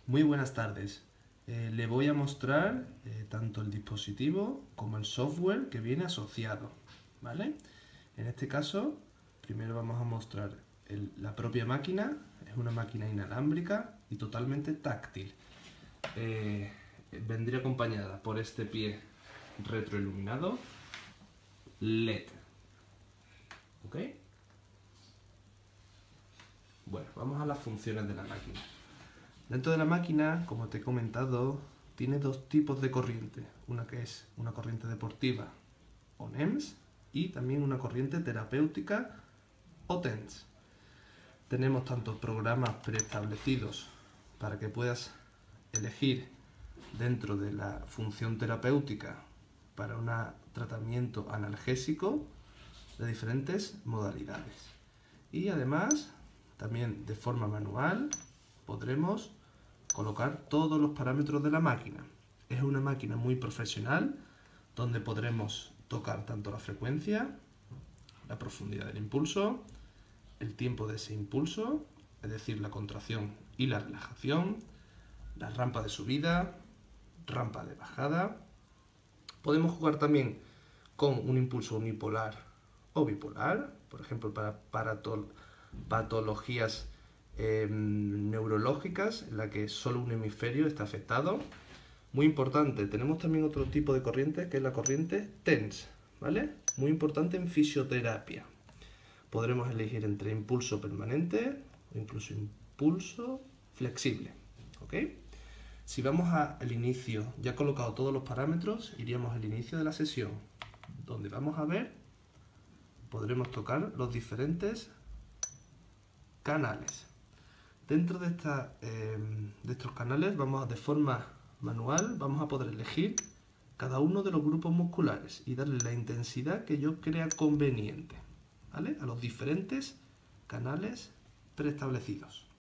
Muy buenas tardes. Le voy a mostrar tanto el dispositivo como el software que viene asociado, ¿vale? En este caso, primero vamos a mostrar la propia máquina. Es una máquina inalámbrica y totalmente táctil. Vendría acompañada por este pie retroiluminado LED. ¿Ok? Bueno, vamos a las funciones de la máquina. Dentro de la máquina, como te he comentado, tiene dos tipos de corriente. Una que es una corriente deportiva o NEMS y también una corriente terapéutica o TENS. Tenemos tanto programas preestablecidos para que puedas elegir dentro de la función terapéutica para un tratamiento analgésico de diferentes modalidades. Y además, también de forma manual, podremos colocar todos los parámetros de la máquina. Es una máquina muy profesional donde podremos tocar tanto la frecuencia, la profundidad del impulso, el tiempo de ese impulso, es decir, la contracción y la relajación, la rampa de subida, rampa de bajada. Podemos jugar también con un impulso unipolar o bipolar, por ejemplo, para patologías neurológicas en la que solo un hemisferio está afectado. Muy importante, tenemos también otro tipo de corriente que es la corriente TENS, ¿vale? Muy importante en fisioterapia. Podremos elegir entre impulso permanente o incluso impulso flexible, ¿ok? Si vamos al inicio, ya colocado todos los parámetros, iríamos al inicio de la sesión, donde vamos a ver, podremos tocar los diferentes canales. Dentro de estos canales, de forma manual, vamos a poder elegir cada uno de los grupos musculares y darle la intensidad que yo crea conveniente, ¿vale? A los diferentes canales preestablecidos.